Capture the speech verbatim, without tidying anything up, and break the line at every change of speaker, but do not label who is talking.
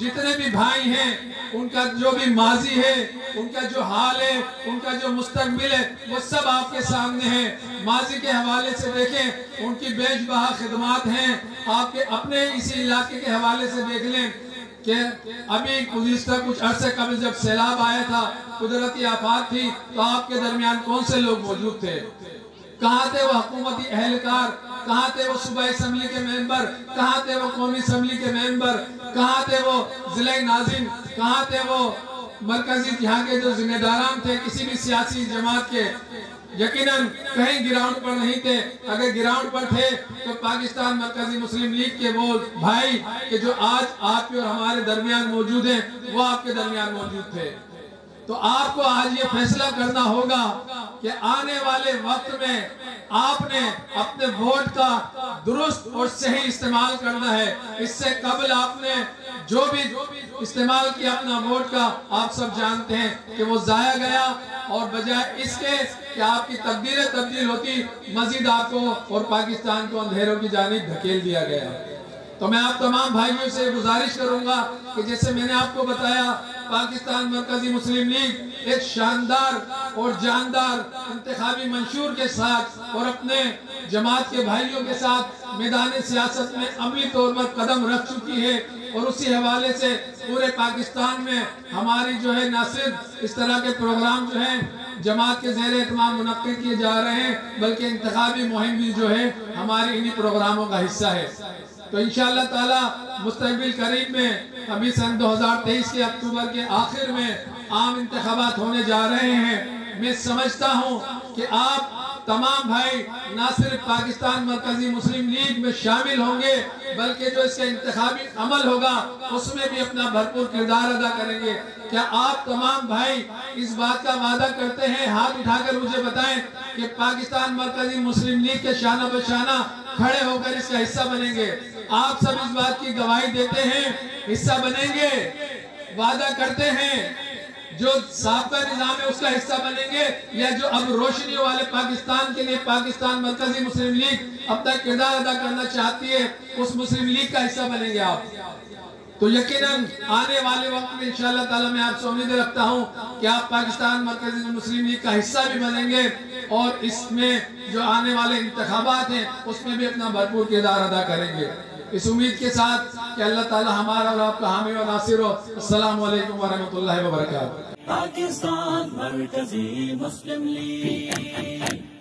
جتنے بھی بھائی ہیں ان کا جو بھی ماضی ہے، ان کا جو حال ہے، ان کا جو مستقبل ہے، وہ سب آپ کے سامنے ہے۔ ماضی کے حوالے سے دیکھیں، ان کی بیش بہا خدمات ہیں۔ آپ کے اپنے اسی علاقے کے حوالے سے دیکھ لیں کہ ابھی گزشتہ کچھ عرصے قبل جب سیلاب آیا تھا، قدرتی آفات تھی، تو آپ کے درمیان کون سے لوگ موجود تھے؟ کہاں تھے وہ حکومتی اہلکار؟ کہاں تھے وہ صوبائی اسمبلی کے ممبر؟ کہاں تھے وہ قومی اسمبلی کے ممبر؟ کہاں تھے وہ ضلع ناظم؟ کہاں تھے وہ مرکزی یہاں کے جو ذمہ داران تھے کسی بھی سیاسی جماعت کے؟ یقیناً کہیں گراؤنڈ پر نہیں تھے۔ اگر گراؤنڈ پر تھے تو پاکستان مرکزی مسلم لیگ کے وہ بھائی کہ جو آج آپ کے اور ہمارے درمیان موجود ہیں، وہ آپ کے درمیان موجود تھے۔ تو آپ کو آج یہ فیصلہ کرنا ہوگا کہ آنے والے وقت میں آپ نے اپنے ووٹ کا درست اور صحیح استعمال کرنا ہے۔ اس سے قبل آپ نے جو بھی استعمال کیا اپنا ووٹ کا، آپ سب جانتے ہیں کہ وہ ضائع گیا، اور بجائے اس کے کہ آپ کی تقدیریں تبدیل ہوتی، مزید آپ کو اور پاکستان کو اندھیروں کی جانب دھکیل دیا گیا۔ تو میں آپ تمام بھائیوں سے گزارش کروں گا کہ جیسے میں نے آپ کو بتایا، پاکستان مرکزی مسلم لیگ ایک شاندار اور جاندار انتخابی منشور کے ساتھ اور اپنے جماعت کے بھائیوں کے ساتھ میدان سیاست میں عملی طور پر قدم رکھ چکی ہے، اور اسی حوالے سے پورے پاکستان میں ہماری جو ہے نہ صرف اس طرح کے پروگرام جو ہیں جماعت کے زیر اہتمام منعقد کیے جا رہے ہیں، بلکہ انتخابی مہم بھی جو ہے ہماری انہی پروگراموں کا حصہ ہے۔ تو انشاءاللہ تعالی مستقبل قریب میں ابھی سن دو ہزار تیئیس کے اکتوبر کے آخر میں عام انتخابات ہونے جا رہے ہیں۔ میں سمجھتا ہوں کہ آپ تمام بھائی نہ صرف پاکستان مرکزی مسلم لیگ میں شامل ہوں گے، بلکہ جو اس کا انتخابی عمل ہوگا اس میں بھی اپنا بھرپور کردار ادا کریں گے۔ کیا آپ تمام بھائی اس بات کا وعدہ کرتے ہیں؟ ہاتھ اٹھا کر مجھے بتائیں کہ پاکستان مرکزی مسلم لیگ کے شانہ بشانہ کھڑے ہو کر اس کا حصہ بنیں گے؟ آپ سب اس بات کی گواہی دیتے ہیں حصہ بنیں گے، وعدہ کرتے ہیں جو سابقہ نظام ہے اس کا حصہ بنیں گے، یا جو اب روشنی والے پاکستان کے لیے پاکستان مرکزی مسلم لیگ اپنا کردار ادا کرنا چاہتی ہے اس مسلم لیگ کا حصہ بنیں گے آپ؟ تو یقیناً آنے والے وقت میں انشاءاللہ تعالی میں آپ سے امید رکھتا ہوں کہ آپ پاکستان مرکزی مسلم لیگ کا حصہ بھی بنیں گے، اور اس میں جو آنے والے انتخابات ہیں اس میں بھی اپنا بھرپور کردار ادا کریں گے۔ اس امید کے ساتھ کہ اللہ تعالی ہمارا اور آپ کا حامی و ناصر ہو۔ السلام علیکم ورحمۃ اللہ وبرکاتہ۔
پاکستان مرکزی مسلم لیگ